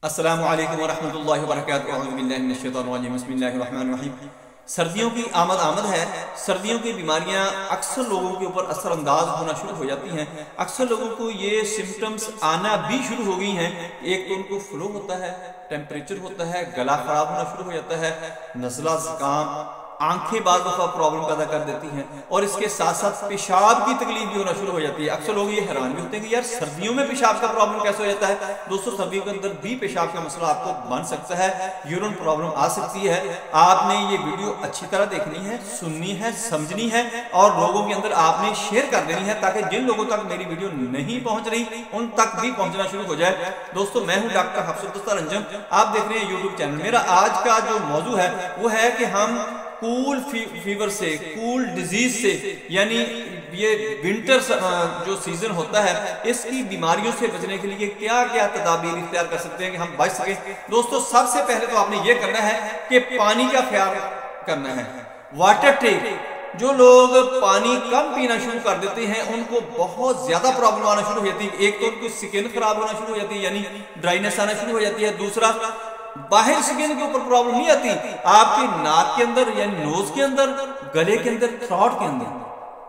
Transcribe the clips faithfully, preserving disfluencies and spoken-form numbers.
अस्सलामु अलैकुम वरहमतुल्लाहि वबरकातुहू। अऊज़ु बिल्लाहि मिनश शैतानिर रजीम। बिस्मिल्लाहिर रहमानिर रहीम। सर्दियों की आमद आमद है। सर्दियों की बीमारियां अक्सर लोगों के ऊपर असरअंदाज होना शुरू हो जाती हैं। अक्सर लोगों को ये सिम्टम्स आना भी शुरू हो गई हैं। एक तो उनको फ्लू होता है, टेम्परेचर होता है, गला खराब होना शुरू हो जाता है, नज़ला ज़ुकाम, आंखें बार दफा प्रॉब्लम पैदा कर देती हैं और इसके साथ साथ पेशाब की तकलीफ भी होना शुरू हो जाती है। अक्सर लोग ये हैरान भी होते हैं कि यार सर्दियों में पेशाब का प्रॉब्लम कैसे हो जाता है। दोस्तों, सर्दियों के अंदर भी पेशाब का मसला आपको बन सकता है, यूरिन प्रॉब्लम आ सकती है। आपने ये वीडियो अच्छी तरह देखनी है, सुननी है, समझनी है और लोगों के अंदर आपने शेयर कर देनी है ताकि जिन लोगों तक मेरी वीडियो नहीं पहुंच रही उन तक भी पहुंचना शुरू हो जाए। दोस्तों, मैं हूं डॉक्टर हफसुल दस्तार अंजम। आप देख रहे हैं यूट्यूब चैनल। मेरा आज का जो मौजू है वो है कि हम कूल फी, फीवर से, कूल डिजीज से, यानी ये विंटर जो सीजन होता है इसकी बीमारियों से बचने के लिए क्या क्या तदाबीर इख्तियार कर सकते हैं कि हम बच सके। दोस्तों, सबसे पहले तो आपने ये करना है कि पानी का ख्याल करना है। वाटर टेक, जो लोग पानी कम पीना शुरू कर देते हैं उनको बहुत ज्यादा प्रॉब्लम आना शुरू हो जाती है। एक तो उनको स्किन खराब होना शुरू हो जाती है, यानी ड्राइनेस आना शुरू हो जाती है। दूसरा, बाहर स्किन के ऊपर प्रॉब्लम नहीं आती, आपके नाक के अंदर यानी नोज के अंदर, गले के अंदर, थ्रॉट के अंदर,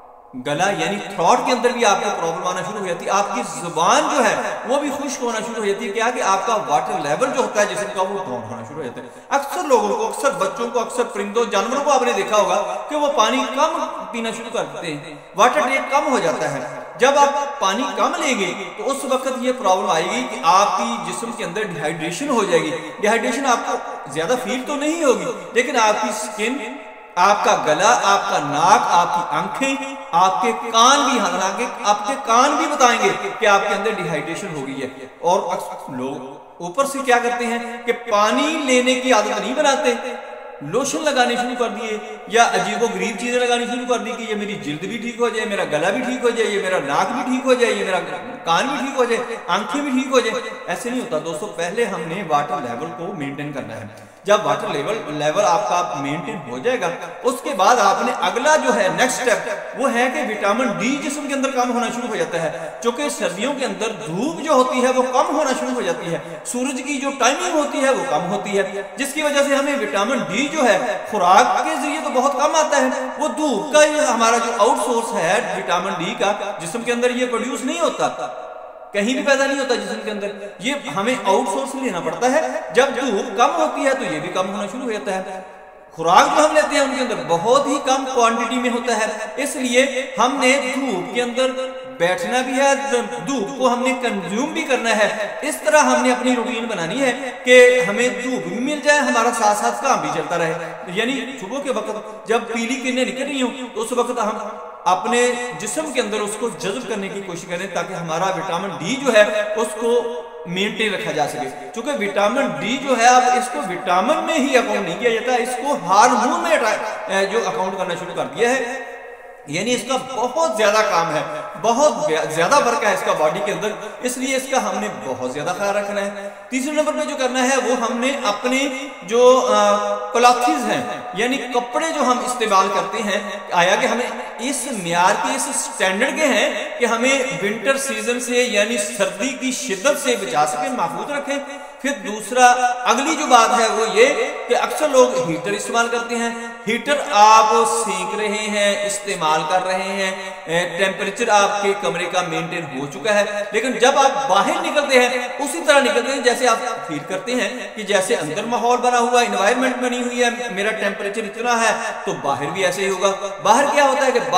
गला यानी थ्रॉट के अंदर भी आपको प्रॉब्लम आना शुरू हो जाती है। आपकी जुबान जो है वो भी खुश्क होना शुरू हो जाती है। क्या कि आपका वाटर लेवल जो होता है जिसम का वो डाउन होना शुरू हो जाता है। अक्सर लोगों को, अक्सर बच्चों को, अक्सर परिंदों जानवरों को आपने देखा होगा कि वो पानी कम पीना शुरू कर देते हैं, वाटर टेक कम हो जाता है। जब आप पानी कम लेंगे तो उस वक्त ये प्रॉब्लम आएगी कि आपकी जिस्म के अंदर डिहाइड्रेशन हो जाएगी। डिहाइड्रेशन आपको ज्यादा फील तो नहीं होगी, लेकिन आपकी स्किन, आपका गला, आपका नाक, आपकी आंखें, आपके कान भी, हालांकि आपके कान भी बताएंगे कि आपके अंदर डिहाइड्रेशन हो गई है। और लोग ऊपर से क्या करते हैं कि पानी लेने की आदत नहीं बनाते, लोशन लगाने शुरू कर दिए या अजीबो गरीब चीजें लगानी शुरू कर दी कि ये मेरी जिल्द भी ठीक हो जाए, मेरा गला भी ठीक हो जाए, ये मेरा नाक भी ठीक हो जाए, ये मेरा कान भी ठीक हो जाए, आंखें भी ठीक हो जाए। ऐसे नहीं होता दोस्तों। पहले हमने वाटर लेवल को मेंटेन करना है। जब वाटर लेवल लेवल आपका मेंटेन हो जाएगा उसके बाद आपने अगला जो है नेक्स्ट स्टेप वो है कि विटामिन डी जिस्म के अंदर कम होना शुरू हो जाता है। क्योंकि सर्दियों के अंदर धूप जो होती है वो कम होना शुरू हो जाती है, सूरज की जो टाइमिंग होती है वो कम होती है, जिसकी वजह से हमें विटामिन डी जो है खुराक के जरिए तो बहुत कम आता है। वो धूप का हमारा जो आउटसोर्स है विटामिन डी का, जिस्म के अंदर ये प्रोड्यूस नहीं होता, कहीं भी पैदा नहीं होता जिस्म के अंदर, ये हमें आउटसोर्स लेना पड़ता है। जब धूप कम होती है तो ये भी कम होना शुरू हो जाता है। खुराक जो हम लेते हैं उनके अंदर बहुत ही कम क्वांटिटी में होता है, इसलिए हमने धूप के अंदर बैठना भी है, धूप को हमने कंज्यूम भी करना है। इस तरह हमने अपनी रूटीन बनानी है कि हमें धूप भी मिल जाए, हमारा साथ साथ काम भी चलता रहे। यानी सुबह के वक्त जब पीली किरणें निकल रही हो तो उस वक्त हम अपने जिस्म के अंदर उसको जज्ब करने की कोशिश करें ताकि हमारा विटामिन डी जो है उसको मेंटेन रखा जा सके। क्योंकि विटामिन डी जो है अब इसको विटामिन में ही अकाउंट नहीं किया जाता, इसको हार्मोन में जो अकाउंट करना शुरू कर दिया है। यानी इसका बहुत ज्यादा काम है, बहुत ज्यादा वर्क है इसका बॉडी के अंदर, इसलिए इसका हमने बहुत ज्यादा ख्याल रखना है। तीसरे नंबर पे जो करना है वो हमने अपने जो क्लॉथ्स हैं यानी कपड़े जो हम इस्तेमाल करते हैं, आया कि हमें इस म्यार के, इस स्टैंडर्ड के हैं कि हमें विंटर सीजन से यानी सर्दी की शिद्दत से बचा सकें, महफूज रखें। फिर दूसरा अगली जो बात है वो ये कि अक्सर लोग हीटर इस्तेमाल करते हैं। हीटर आप सेंक रहे हैं, इस्तेमाल कर रहे हैं, टेम्परेचर आपके कमरे का मेंटेन हो चुका है, लेकिन जब आप बाहर निकलते हैं उसी तरह निकलते हैं जैसे आप फील करते हैं कि जैसे अंदर माहौल बना हुआ, एनवायरनमेंट बनी हुई है, मेरा टेम्परेचर इतना है तो बाहर भी ऐसे ही होगा। बाहर क्या होता है कि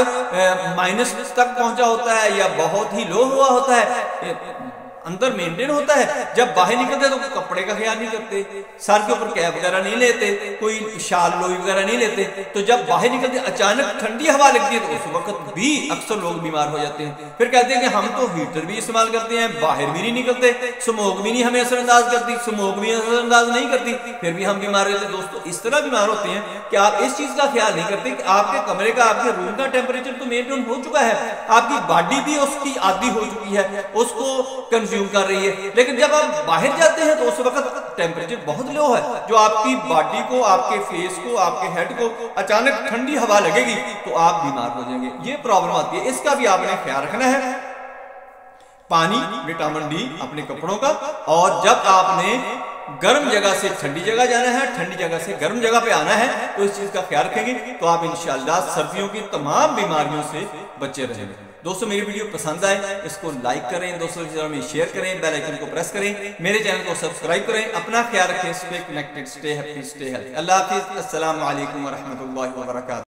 बाहर माइनस तक पहुंचा होता है या बहुत ही लो हुआ होता है, अंदर मेंटेन होता है। जब बाहर निकलते तो कपड़े का ख्याल नहीं करते, सर के ऊपर कैप वगैरह नहीं लेते, कोई शाल लोई वगैरह नहीं लेते, तो जब बाहर निकलते अचानक ठंडी हवा लगती है तो उस वक्त भी अक्सर लोग बीमार हो जाते हैं। फिर कहते हैं कि हम तो हीटर भी इस्तेमाल करते हैं, बाहर भी नहीं निकलते, स्मोक भी नहीं हमें असरअंदाज करती, स्मोक भी असरअंदाज नहीं करती, फिर भी हम बीमार रहते। दोस्तों, इस तरह बीमार होते हैं कि आप इस चीज का ख्याल नहीं करते कि आपके कमरे का, आपके रूम का टेम्परेचर तो मेंटेन हो चुका है, आपकी बॉडी भी उसकी आदी हो चुकी है, उसको कंज्यूम कर रही है, लेकिन जब आप बाहर जाते हैं तो उस वक्त टेम्परेचर बहुत लो है, जो आपकी बॉडी को, आपके फेस को, आपके हेड को अचानक ठंडी हवा लगेगी तो आप बीमार हो जाएंगे। ये प्रॉब्लम आती है, इसका भी आपने ख्याल रखना है। पानी, विटामिन डी अपने कपड़ों का। और जब आपने गर्म जगह से ठंडी जगह जाना है, ठंडी जगह से गर्म जगह पे आना है, तो इस चीज का ख्याल रखेंगे तो आप इंशाल्लाह सर्दियों की तमाम बीमारियों से बचे रहेंगे। दोस्तों मेरी वीडियो पसंद आए इसको लाइक करें, दोस्तों के साथ में शेयर करें, बेल आइकन को प्रेस करें, मेरे चैनल को सब्सक्राइब करें। अपना ख्याल रखें, stay connected, stay happy, stay healthy. अल्लाह हाफिज़, अस्सलाम वालेकुम व रहमतुल्लाहि व बरकातहू।